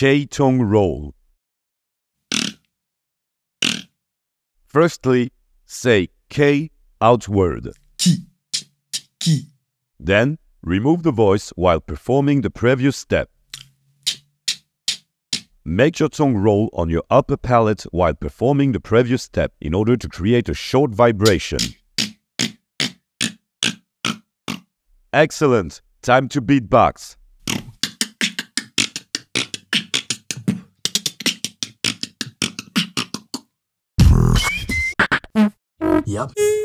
K-tongue roll. Firstly, say K outward. Ki. Then, remove the voice while performing the previous step. Make your tongue roll on your upper palate while performing the previous step in order to create a short vibration. Excellent! Time to beatbox. Yep.